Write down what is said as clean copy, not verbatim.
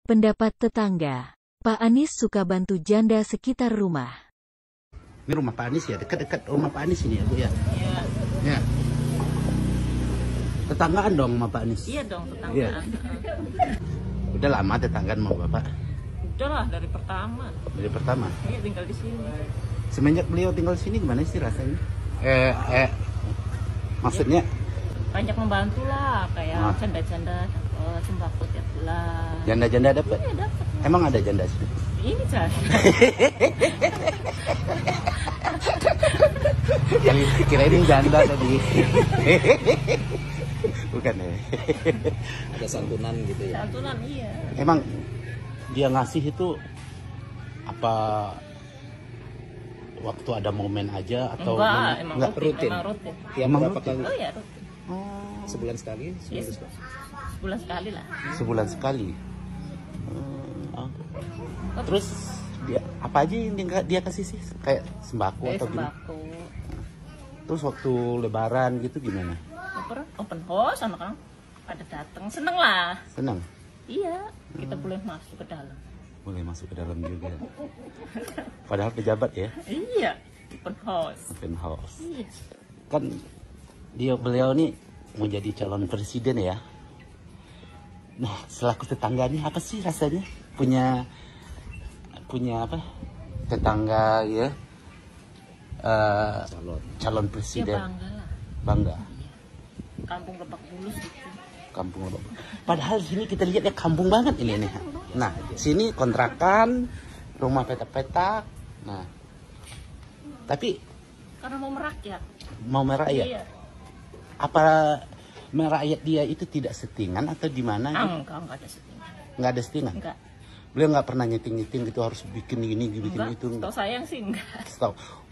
Pendapat tetangga, Pak Anies suka bantu janda sekitar rumah. Ini rumah Pak Anies ya, dekat-dekat rumah Pak Anies ini ya Bu ya? Iya. Ya. Tetanggaan dong sama Pak Anies? Iya dong, tetanggaan. Iya. Udah lama tetanggaan sama Bapak? Udah lah, dari pertama. Dari pertama? Iya, tinggal di sini. Semenjak beliau tinggal di sini gimana sih rasanya? Maksudnya? Banyak membantu lah, kayak janda-janda dapat sembako tiap bulan. Janda-janda dapat? Iya, dapat. Emang ada janda sih? Ini Cah. Yang kira ini janda tadi. Bukan ya? Ada santunan gitu ya? Santunan, iya. Emang dia ngasih itu apa waktu ada momen aja atau Enggak, emang enggak? rutin. Emang rutin. Tiap Emang berapa rutin? kali? Oh iya, rutin. Sebulan sekali? Iya, Seminggu sekali? sebulan sekali lah. Sebulan sekali. Terus dia apa aja yang dia kasih sih? Kayak sembako atau gimana? Sembako. Terus waktu lebaran gitu gimana? Open house, anak-anak pada datang, seneng lah. Senang? Iya, kita boleh masuk ke dalam. Boleh masuk ke dalam juga. Padahal pejabat ya? Iya, open house. Open house. Iya. Kan beliau nih mau jadi calon presiden ya. Nah, selaku tetangga nih apa sih rasanya punya apa? Tetangga ya calon Ya presiden. bangga lah. Bangga. Kampung Lebak Bulus itu. Kampung Lebak. Padahal sini kita lihat ya kampung banget ini nih. Nah, sini kontrakan, rumah petak-petak. Nah, tapi Karena mau merakyat. mau merakyat. Iya. Apa merakyat dia itu tidak settingan atau di mana? Gitu? Enggak ada settingan. Nggak ada settingan. Enggak. Beliau nggak pernah nyeting gitu harus bikin ini, bikin Enggak. itu. Tahu sayang sih enggak. Tahu.